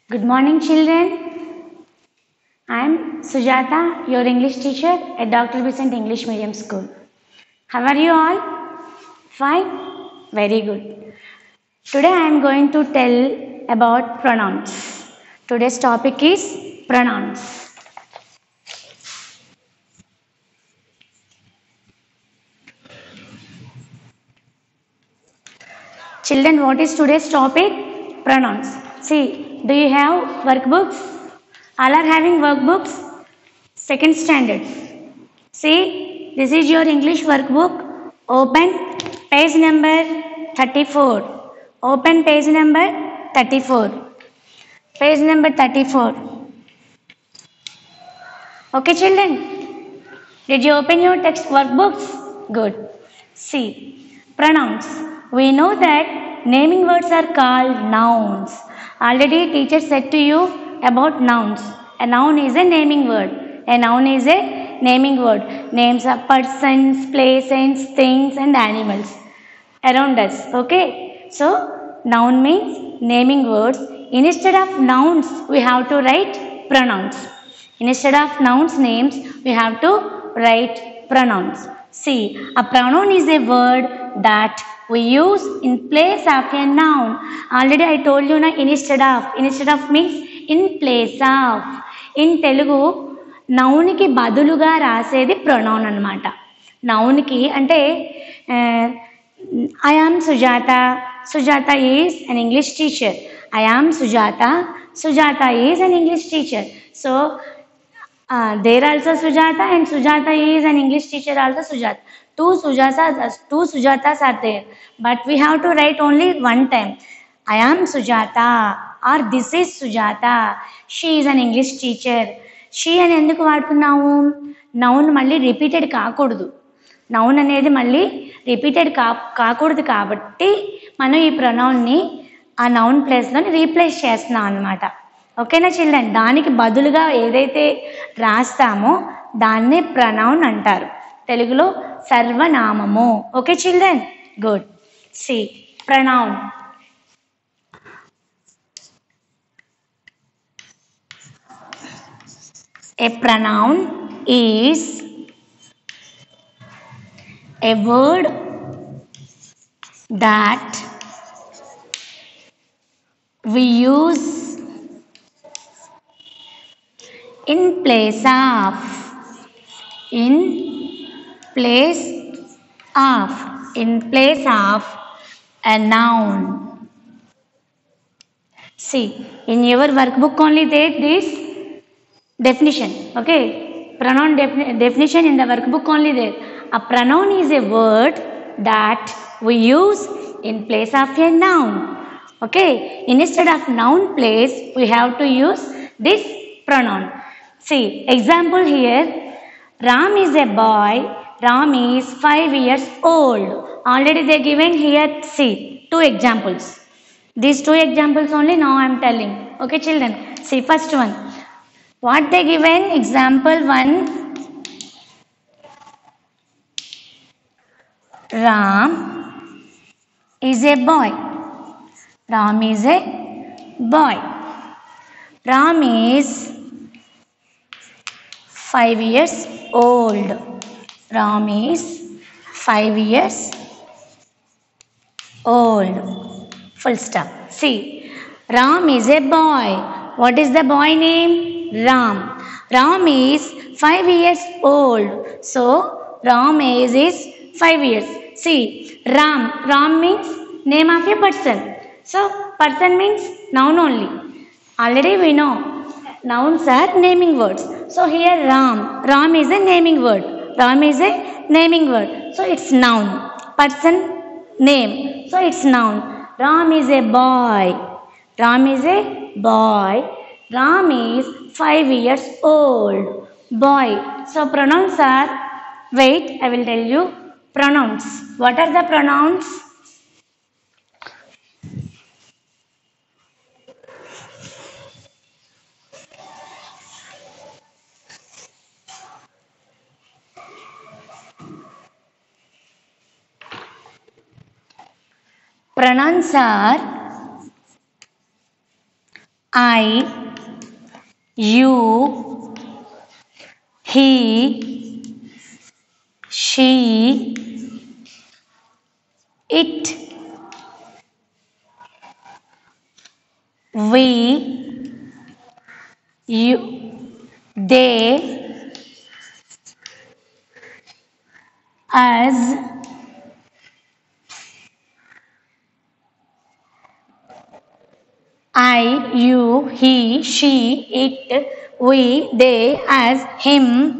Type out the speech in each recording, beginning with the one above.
Good morning, children. I am Sujata, your English teacher at Dr. Besant English Medium School. How are you all? Fine? Very good. Today I am going to tell about pronouns. Today's topic is pronouns. Children, what is today's topic? Pronouns. See, do you have workbooks? All are having workbooks? Second standard. See, this is your English workbook. Open page number 34. Open page number 34. Page number 34. Okay, children? Did you open your text workbooks? Good. See, pronouns. We know that naming words are called nouns. Already teacher said to you about nouns. A noun is a naming word. A noun is a naming word. Names of persons, places, things and animals around us. Okay. So, noun means naming words. Instead of nouns, we have to write pronouns. Instead of nouns names, we have to write pronouns. See, a pronoun is a word that we use in place of a noun. Already I told you na instead of. Instead of means in place of. In Telugu, నౌన్కి బదులుగా రాసేది pronoun అనమాట. నౌన్కి అంటే I am Sujata. Sujata is an English teacher. I am Sujata. Sujata is an English teacher. So, there also Sujata and Sujata is an English teacher also Sujata. Two Sujatas are there. But we have to write only one time. I am Sujata or this is Sujata. She is an English teacher. She అని ఎందుకు వాడుతున్నాము? Noun మళ్ళీ repeated కాకూడదు. Noun అనేది మళ్ళీ repeated కాకూడదు కాబట్టి మనం ఈ ప్రొనౌన్ని ఆ నౌన్ ప్లేస్లోని రీప్లేస్ చేస్తున్నాం అనమాట. ఓకేనా చిల్డ్రన్? దానికి బదులుగా ఏదైతే రాస్తామో దాన్నే ప్రొనౌన్ అంటారు. తెలుగులో సర్వనామము. Okay children? Good. See pronoun. A pronoun is a word that we use in place of a noun. See, in your workbook only there this definition. Okay, pronoun definition in the workbook only there. A pronoun is a word that we use in place of a noun. Okay, instead of noun place we have to use this pronoun. See, example here. Ram is a boy. Ram is 5 years old. Already they given here. See, two examples. These two examples only now I am telling. Okay children, see first one. What they given? Example 1. Ram is a boy. Ram is a boy. Ram is 5 years old. Ram is 5 years old. Full stop. See, Ram is a boy. What is the boy name? Ram. Ram is 5 years old. So, Ram age is 5 years. See, Ram. Ram means name of a person. So, person means noun only. Already we know nouns are naming words. So, here Ram. Ram is a naming word. Ram is a naming word. So, it's noun. Person name. So, it's noun. Ram is a boy. Ram is a boy. Ram is 5 years old. Boy. So pronouns are, wait, I will tell you pronouns. What are the pronouns? Pronouns are I, you, he, she, it, we, you, they, us, I, you, he, she, it, we, they, us, him,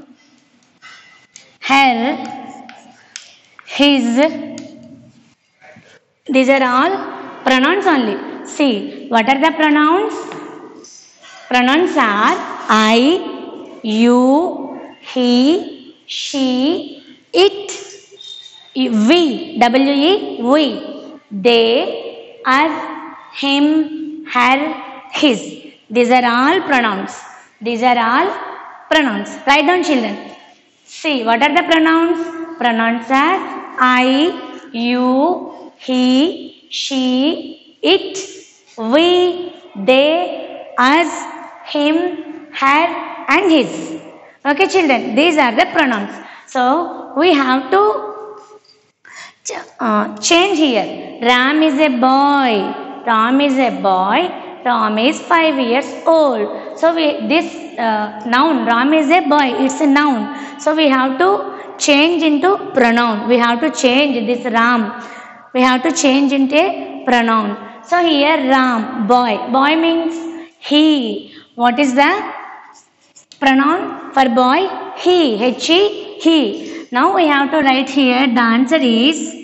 her, his. These are all pronouns only. See, what are the pronouns? Pronouns are I, you, he, she, it, we, W-E, we, they, us, him, her, his. These are all pronouns. These are all pronouns. Write down, children. See, what are the pronouns? Pronouns are I, you, he, she, it, we, they, us, him, her, and his. Okay, children, these are the pronouns. So, we have to change here. Ram is a boy. Ram is a boy. Ram is 5 years old. So, this noun, Ram is a boy, it's a noun. So, we have to change into pronoun. We have to change this Ram. We have to change into a pronoun. So, here Ram, boy. Boy means he. What is the pronoun for boy? He. H-E, he. Now, we have to write here, the answer is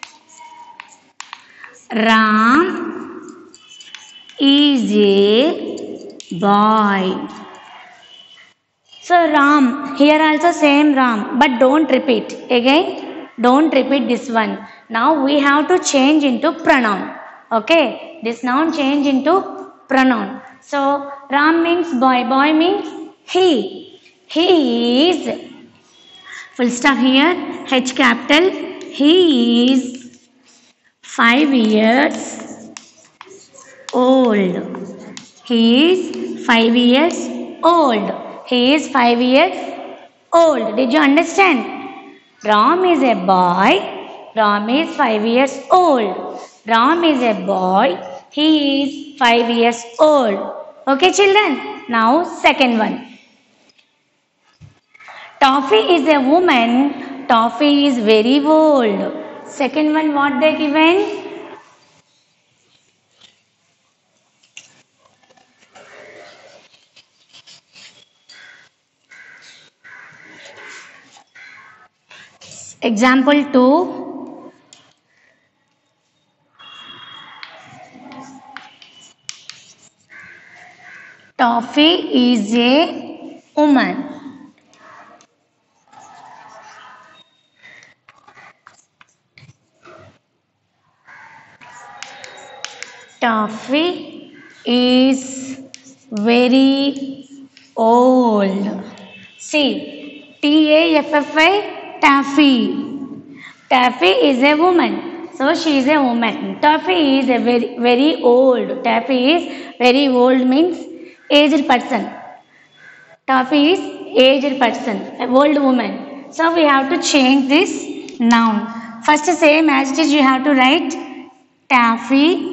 Ram is a boy. So Ram, here also same Ram, but don't repeat. Again, don't repeat this one. Now we have to change into pronoun. Okay, this noun change into pronoun. So Ram means boy, boy means he. He is, full stop here, H capital, he is 5 years old. He is 5 years old. He is 5 years old. Did you understand? Ram is a boy. Ram is 5 years old. Ram is a boy. He is 5 years old. Okay, children? Now, second one. Toffee is a woman. Toffee is very old. Second one, what they given? Example 2. Toffee is a woman. Toffee is very old. See, T-A-F-F-I, Taffy. Taffy is a woman. So, she is a woman. Taffy is a very old. Taffy is very old means aged person. Taffy is aged person, an old woman. So, we have to change this noun. First, same as it is, you have to write Taffy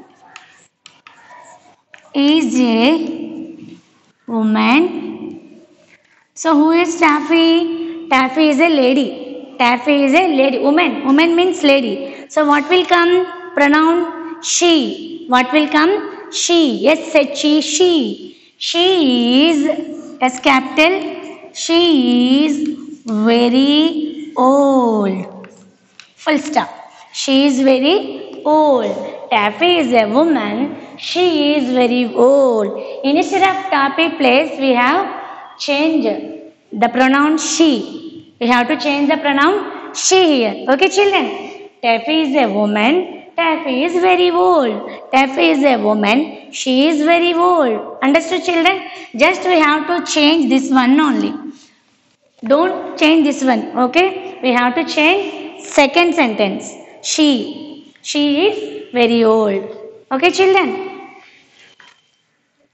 is a woman. So, who is Taffy? Taffy is a lady. Taffy is a lady. Woman. Woman means lady. So, what will come? Pronoun she. What will come? She. S-H-E, she. She is, S capital, she is very old. Full stop. She is very old. Taffy is a woman. She is very old. Instead of Taffy place, we have changed the pronoun she. We have to change the pronoun she here. Okay, children? Taffy is a woman. Taffy is very old. Taffy is a woman. She is very old. Understood, children? Just we have to change this one only. Don't change this one. Okay? We have to change second sentence. She. She is very old. Okay, children?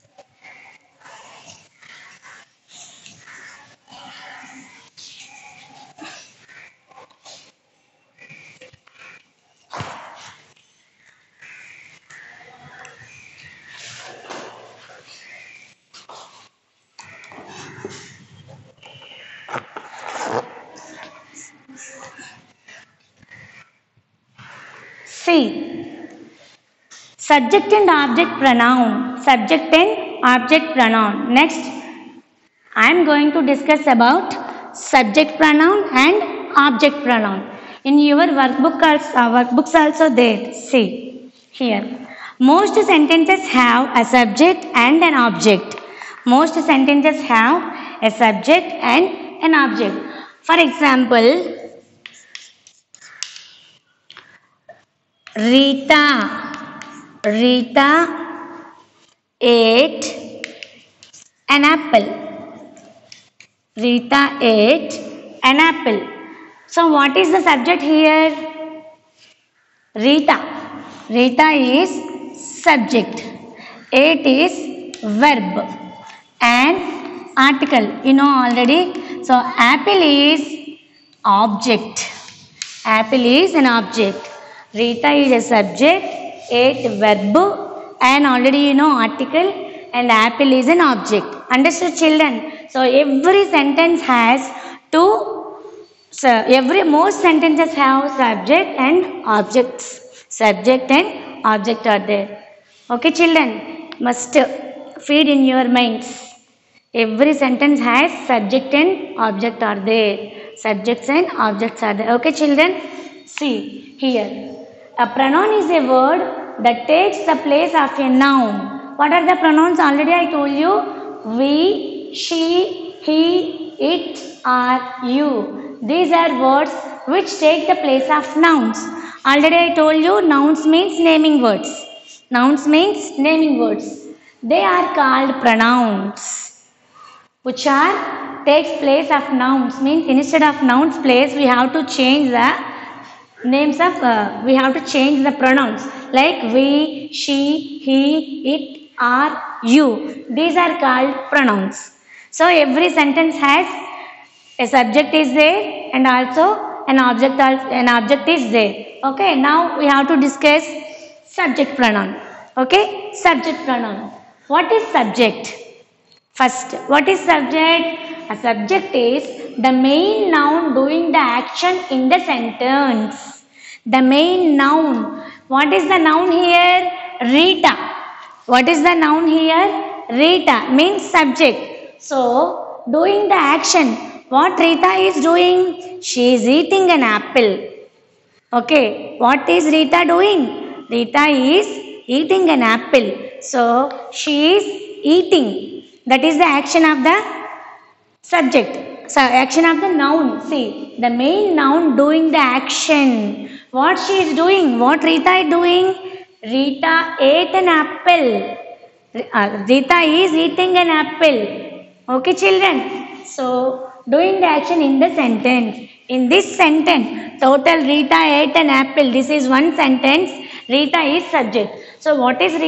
See, subject and object pronoun. Subject and object pronoun. Next, I am going to discuss about subject pronoun and object pronoun. In your workbooks also there. See here. Most sentences have a subject and an object. Most sentences have a subject and an object. For example, Rita ate an apple. Rita ate an apple. So what is the subject here? Rita. Rita is subject. Ate is verb. And article. You know already. So apple is object. Apple is an object. Rita is a subject. Ate verb. And already you know article. And apple is an object. Understood, children? So every sentence has two. So most sentences have subject and objects. Subject and object are there. Okay, children, must feed in your minds. Every sentence has subject and object are there. Subjects and objects are there. Okay, children, see here. A pronoun is a word that takes the place of a noun. What are the pronouns? Already I told you. We, she, he, it, or you. These are words which take the place of nouns. Already I told you nouns means naming words. Nouns means naming words. They are called pronouns, which are takes place of nouns. Means instead of nouns place we have to change the names of we have to change the pronouns like we, she, he, it, or you. These are called pronouns. So every sentence has a subject is there and also an object is there. Okay, now we have to discuss subject pronoun. Okay, subject pronoun. What is subject? First, what is subject? A subject is the main noun doing the action in the sentence. The main noun. What is the noun here? Rita. What is the noun here? Rita means subject. So, doing the action. What Rita is doing? She is eating an apple. Okay, what is Rita doing? Rita is eating an apple. So, she is eating. That is the action of the subject. So, action of the noun. See, the main noun doing the action. What she is doing? What Rita is doing? Rita ate an apple. Rita is eating an apple. Okay, children. So, doing the action in the sentence. In this sentence, total Rita ate an apple. This is one sentence. Rita is subject. So, what did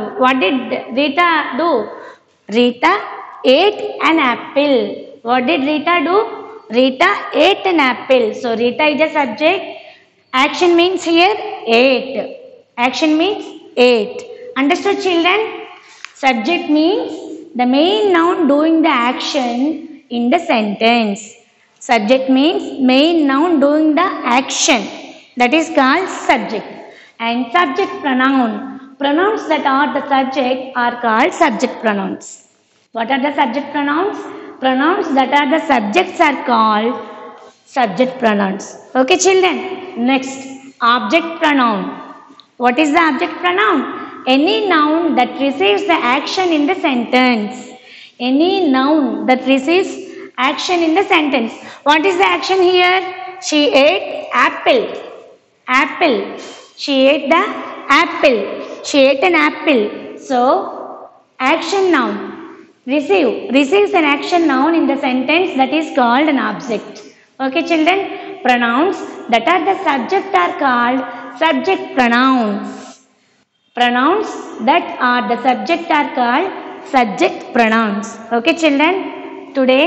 Rita do? Rita ate an apple. What did Rita do? Rita ate an apple. So, Rita is a subject. Action means here ate. Action means ate. Understood, children? Subject means the main noun doing the action in the sentence. Subject means main noun doing the action. That is called subject. And subject pronoun. Pronouns that are the subject are called subject pronouns. What are the subject pronouns? Pronouns that are the subjects are called subject pronouns. Okay, children. Next, object pronoun. What is the object pronoun? Any noun that receives the action in the sentence. Any noun that receives action in the sentence. What is the action here? She ate apple. Apple. She ate the apple. She ate an apple. So, action noun. Receives an action noun in the sentence, that is called an object. Okay, children? Pronouns that are the subject are called subject pronouns. Pronouns that are the subject are called subject pronouns. Okay, children? Today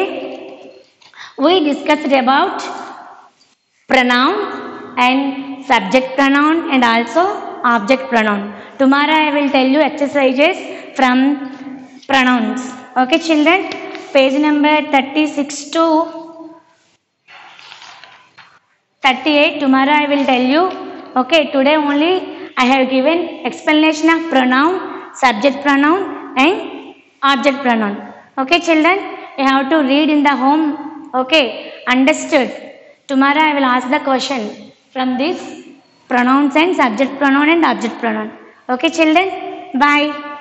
we discussed about pronoun and subject pronoun and also object pronoun. Tomorrow I will tell you exercises from pronouns. Okay, children? Page number 36 to 38. Tomorrow I will tell you Okay, today only I have given explanation of pronoun, subject pronoun and object pronoun. Okay children, you have to read in the home. Okay, understood? Tomorrow I will ask the question from this pronouns and subject pronoun and object pronoun. Okay children, bye.